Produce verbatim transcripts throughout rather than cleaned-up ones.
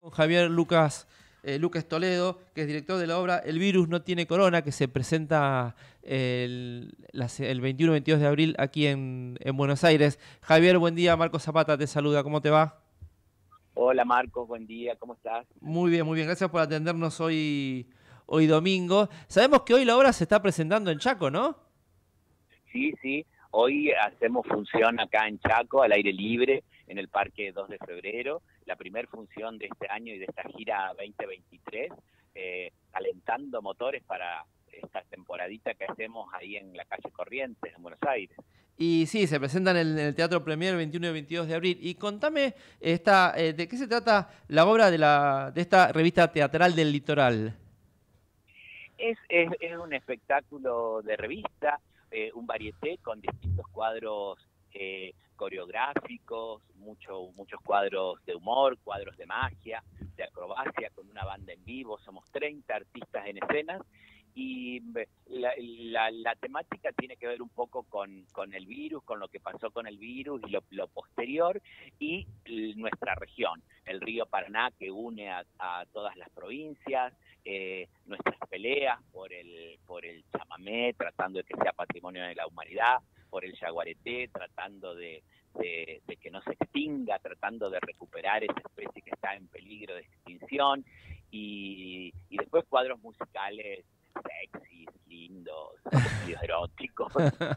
Con Javier Lucas, eh, Lucas Toledo, que es director de la obra El virus no tiene corona, que se presenta el, la- el veintiuno y veintidós de abril aquí en, en Buenos Aires. Javier, buen día. Marco Zapata te saluda. ¿Cómo te va? Hola Marcos, buen día, ¿cómo estás? Muy bien, muy bien. Gracias por atendernos hoy, hoy domingo. Sabemos que hoy la obra se está presentando en Chaco, ¿no? Sí, sí, hoy hacemos función acá en Chaco, al aire libre, en el Parque dos de febrero, la primera función de este año y de esta gira veinte veintitrés, eh, calentando motores para esta temporadita que hacemos ahí en la calle Corrientes, en Buenos Aires. Y sí, se presentan en el, en el Teatro Premier el veintiuno y veintidós de abril. Y contame esta, eh, de qué se trata la obra de, la, de esta revista teatral del Litoral. Es, es, es un espectáculo de revista, eh, un varieté con distintos cuadros eh, coreográficos, mucho, muchos cuadros de humor, cuadros de magia, de acrobacia, con una banda en vivo. Somos treinta artistas en escenas y la, la, la temática tiene que ver un poco con, con el virus, con lo que pasó con el virus y lo, lo posterior, y nuestra región, el río Paraná que une a, a todas las provincias, eh, nuestras peleas por el, por el chamamé, tratando de que sea patrimonio de la humanidad, por el yaguareté, tratando de, de, de que no se extinga, tratando de recuperar esa especie que está en peligro de extinción, y, y después cuadros musicales sexys, lindos, medio eróticos,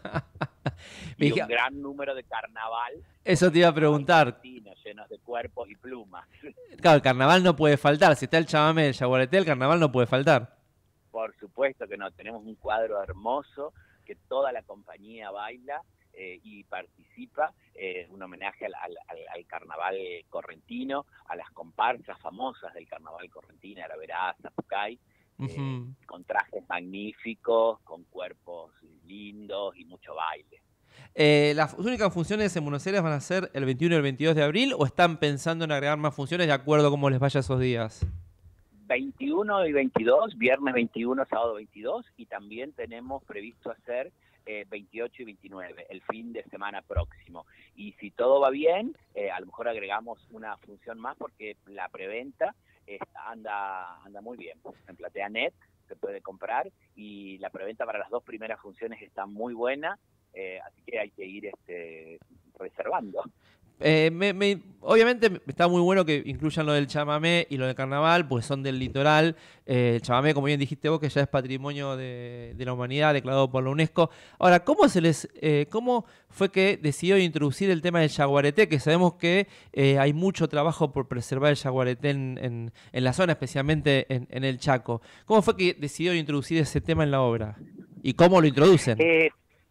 y un gran número de carnaval. Eso te iba a preguntar. Llenos de cuerpos y plumas. Claro, el carnaval no puede faltar. Si está el chamamé, el yaguareté, el carnaval no puede faltar. Por supuesto que no. Tenemos un cuadro hermoso que toda la compañía baila eh, y participa. Es eh, un homenaje al, al, al carnaval correntino, a las comparsas famosas del carnaval correntino, a la Veraza, Pucay. Eh, uh-huh. Con trajes magníficos, con cuerpos lindos y mucho baile. Eh, ¿Las únicas funciones en Buenos Aires van a ser el veintiuno y el veintidós de abril o están pensando en agregar más funciones de acuerdo a cómo les vaya esos días? veintiuno y veintidós, viernes veintiuno, sábado veintidós, y también tenemos previsto hacer eh, veintiocho y veintinueve, el fin de semana próximo. Y si todo va bien, eh, a lo mejor agregamos una función más porque la preventa eh, anda, anda muy bien. En PlateaNet se puede comprar y la preventa para las dos primeras funciones está muy buena. Eh, así que hay que ir este, reservando. Eh, me, me, obviamente está muy bueno que incluyan lo del chamamé y lo del carnaval, pues son del litoral. Eh, el chamamé, como bien dijiste vos, que ya es patrimonio de, de la humanidad, declarado por la UNESCO. Ahora, ¿cómo se les, eh, cómo fue que decidió introducir el tema del yaguareté? Que sabemos que eh, hay mucho trabajo por preservar el yaguareté en, en, en la zona, especialmente en, en el Chaco. ¿Cómo fue que decidió introducir ese tema en la obra? ¿Y cómo lo introducen? Eh,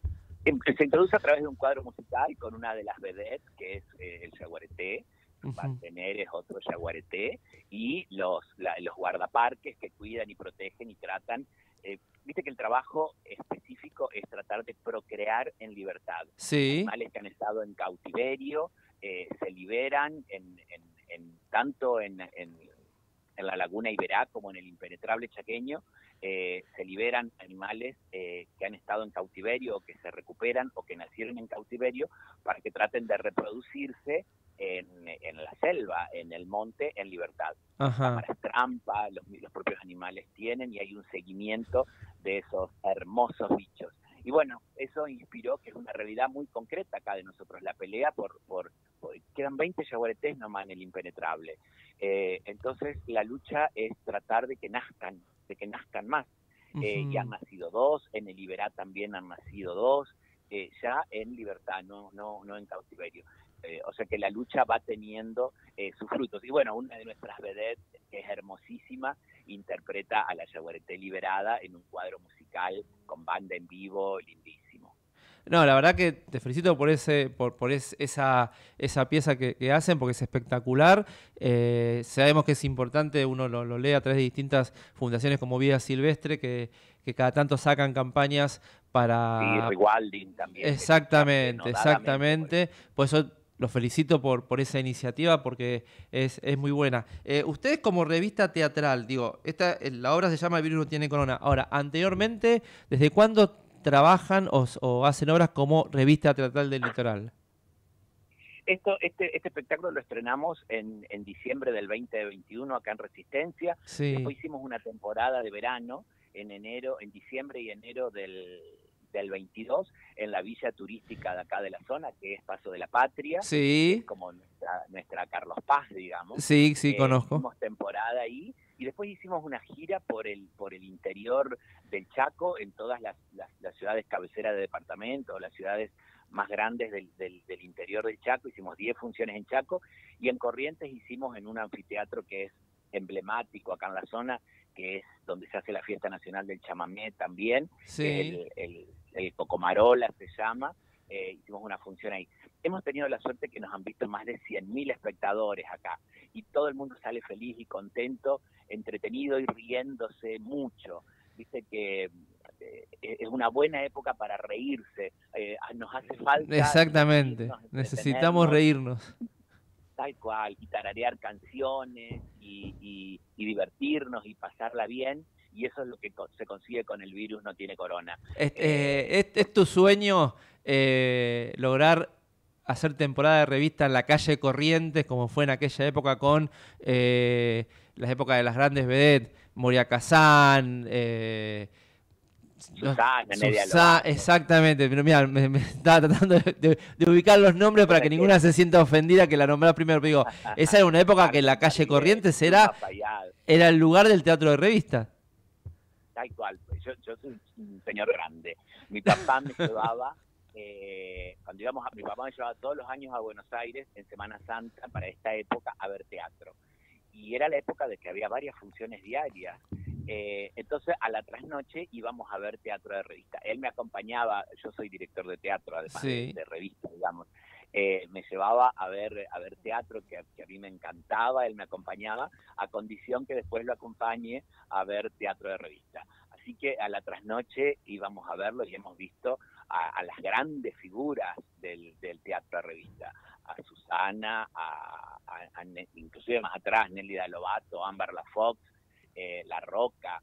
Se introduce a través de un cuadro musical con una de las vedettes, que es eh, el yaguareté. Uh-huh. Partener es otro yaguareté, y los, la, los guardaparques que cuidan y protegen y tratan. Eh, Viste que el trabajo específico es tratar de procrear en libertad. Sí. Animales que han estado en cautiverio eh, se liberan en, en, en, tanto en, en, en la laguna Iberá como en el impenetrable chaqueño. Eh, se liberan animales eh, que han estado en cautiverio o que se recuperan o que nacieron en cautiverio para que traten de reproducirse en, en la selva, en el monte, en libertad. Cámaras trampa, los, los propios animales tienen, y hay un seguimiento de esos hermosos bichos. Y bueno, eso inspiró, que es una realidad muy concreta acá de nosotros, la pelea por... por, por quedan veinte yaguaretés nomás en el impenetrable. Eh, entonces la lucha es tratar de que nazcan, de que nazcan más. Uh-huh. Eh, y han nacido dos, en el Iberá también han nacido dos, eh, ya en libertad, no, no, no en cautiverio. Eh, o sea que la lucha va teniendo eh, sus frutos. Y bueno, una de nuestras vedettes, que es hermosísima, interpreta a la yaguareté liberada en un cuadro musical con banda en vivo, lindísimo. No, la verdad que te felicito por ese, por, por es, esa, esa pieza que, que hacen, porque es espectacular. Eh, sabemos que es importante, uno lo, lo lee a través de distintas fundaciones como Vida Silvestre, que, que cada tanto sacan campañas para... Sí, Rewilding también. Exactamente, exactamente. Por eso los felicito por, por esa iniciativa, porque es, es muy buena. Eh, ustedes como revista teatral, digo, esta, la obra se llama El virus no tiene corona. Ahora, anteriormente, ¿desde cuándo trabajan o, o hacen obras como revista teatral del litoral? esto, este, este espectáculo lo estrenamos en, en diciembre del veinte veintiuno acá en Resistencia. Sí. Después hicimos una temporada de verano en enero, en diciembre y enero del, del veintidós en la villa turística de acá de la zona, que es Paso de la Patria. Sí. Que es como nuestra, nuestra Carlos Paz, digamos. Sí, sí, eh, conozco. Hicimos temporada ahí y después hicimos una gira por el por el interior del Chaco, en todas las, las, las ciudades cabeceras de departamento, las ciudades más grandes del, del, del interior del Chaco. Hicimos diez funciones en Chaco, y en Corrientes hicimos en un anfiteatro que es emblemático acá en la zona, que es donde se hace la fiesta nacional del chamamé también, Sí. que es el, el, el Cocomarola se llama. Eh, hicimos una función ahí. Hemos tenido la suerte que nos han visto más de cien mil espectadores acá, y todo el mundo sale feliz y contento, entretenido y riéndose mucho. Viste que eh, es una buena época para reírse, eh, nos hace falta. Exactamente, reírnos, necesitamos reírnos. Tal cual, y tararear canciones, y, y, y divertirnos y pasarla bien, y eso es lo que se consigue con El Virus No Tiene Corona. Es, eh, es, es tu sueño eh, lograr hacer temporada de revista en la calle Corrientes, como fue en aquella época con eh, las épocas de las grandes vedettes, Moria Kazán, eh, Susana, no, Nedia Susana, Lobato. Exactamente, pero mira, me, me estaba tratando de, de, de ubicar los nombres para que ninguna se sienta ofendida que la nombrara primero. Pero digo, esa era una época que la calle Corrientes era, era el lugar del teatro de revista. Tal cual, yo, yo soy un señor grande. Mi papá me llevaba, eh, cuando íbamos a, mi papá me llevaba todos los años a Buenos Aires en Semana Santa para esta época a ver teatro. Y era la época de que había varias funciones diarias. Eh, entonces a la trasnoche íbamos a ver teatro de revista. Él me acompañaba, yo soy director de teatro, además sí. de, de revista, digamos. Eh, me llevaba a ver a ver teatro, que, que a mí me encantaba, él me acompañaba, a condición que después lo acompañe a ver teatro de revista. Así que a la trasnoche íbamos a verlo, y hemos visto a, a las grandes figuras del, del teatro de revista, a Susana, a, a, a inclusive más atrás, Nélida Lobato, Ámbar Lafox, eh, La Roca,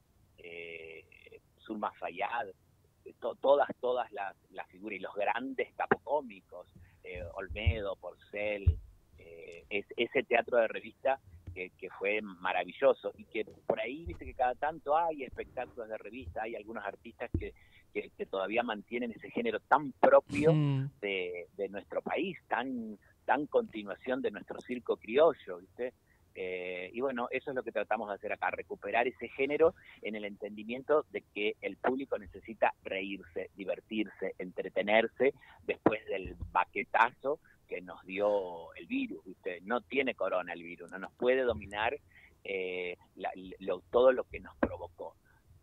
eh, Zulma Fayad, to, todas, todas las, las figuras, y los grandes capocómicos, eh, Olmedo, Porcel, eh, es, ese teatro de revista que, que fue maravilloso, y que por ahí, viste que cada tanto hay espectáculos de revista, hay algunos artistas que, que, que todavía mantienen ese género tan propio mm. de, de nuestro país, tan, tan continuación de nuestro circo criollo, ¿viste? Eh, y bueno, eso es lo que tratamos de hacer acá, recuperar ese género en el entendimiento de que el público necesita reírse, divertirse, entretenerse después del baquetazo que nos dio el virus, ¿viste? No tiene corona el virus, no nos puede dominar eh, la, lo, todo lo que nos provocó.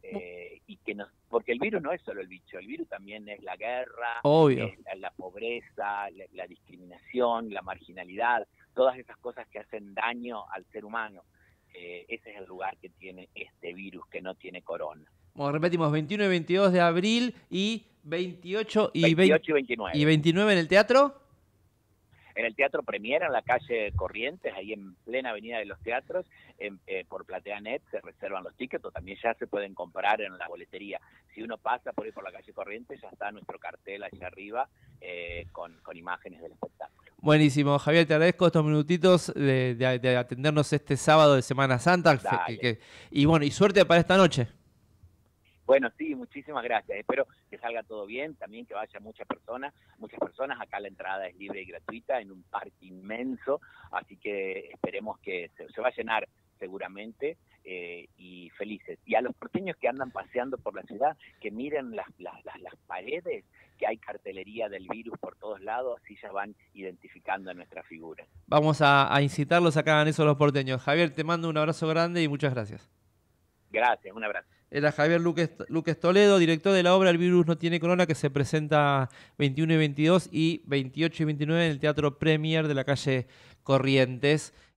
Eh, y que nos, porque el virus no es solo el bicho, el virus también es la guerra, es la, la pobreza, la, la discriminación, la marginalidad, todas esas cosas que hacen daño al ser humano. Eh, ese es el lugar que tiene este virus, que no tiene corona. Bueno, repetimos, veintiuno y veintidós de abril y veintiocho y, veintiocho y veintinueve. ¿Y veintinueve en el teatro? En el Teatro Premier, en la calle Corrientes, ahí en plena avenida de los teatros, en, eh, por PlateaNet se reservan los tickets, o también ya se pueden comprar en la boletería. Si uno pasa por ahí por la calle Corrientes, ya está nuestro cartel allá arriba eh, con, con imágenes del espectáculo. Buenísimo, Javier, te agradezco estos minutitos de, de, de atendernos este sábado de Semana Santa. Que, que, y bueno, y suerte para esta noche. Bueno, sí, muchísimas gracias. Espero que salga todo bien, también que vaya muchas personas, muchas personas. Acá la entrada es libre y gratuita en un parque inmenso, así que esperemos que se, se va a llenar seguramente eh, y felices. Y a los porteños que andan paseando por la ciudad, que miren las, las, las, las paredes, que hay cartelería del virus por todos lados, así ya van identificando a nuestra figura. Vamos a, a incitarlos a que hagan eso los porteños. Javier, te mando un abrazo grande y muchas gracias. Gracias, un abrazo. Era Javier Luques, Luques Toledo, director de la obra El Virus No Tiene Corona, que se presenta veintiuno y veintidós y veintiocho y veintinueve en el Teatro Premier de la calle Corrientes.